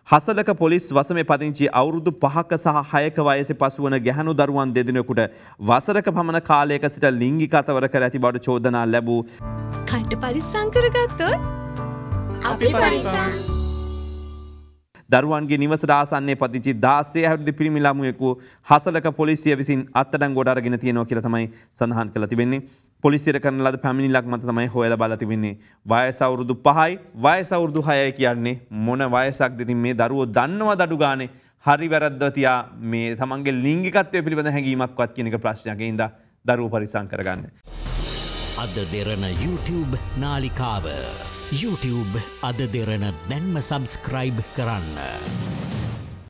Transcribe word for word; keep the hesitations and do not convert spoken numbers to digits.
Hasalaka police වසමේ පදිංචි අවුරුදු පහක සහ හයක වයසේ පසුවන ගැහැණු දරුවන් දෙදෙනෙකුට වසරක පමණ කාලයක සිට ලිංගික අතවර කර ඇති බවට චෝදනා ලැබූ කණ්ඩ පරිස්සම් කරගත්තොත් අපි පරිස්සම්. දරුවන්ගේ නිවසට ආසන්නයේ පදිංචි දාසය හැවිරිදි පිරිමි ළමුවෙකු හසලක පොලිසිය විසින් අත්අඩංගුවට අරගෙන තියෙනවා කියලා තමයි සඳහන් කරලා තිබෙන්නේ. පොලිසියට කරන ලද පැමිණිල්ලක් මත තමයි හොයලා බලලා තිබෙන්නේ. වයස අවුරුදු පහයි වයස අවුරුදු හයයි කියන්නේ මොන වයසක්ද? ඉතින් මේ දරුවෝ දන්නවද අඩු ගානේ හරි වැරද්ද තියා මේ තමන්ගේ ලිංගිකත්වය පිළිබඳ හැඟීමක්වත් කියන එක ප්‍රශ්නයක්. ඒ හින්දා දරුවෝ පරිස්සම් කරගන්න. අද දෙරණ YouTube නාලිකාව YouTube අද දෙරණ දැන්ම සබස්ක්‍රයිබ් කරන්න.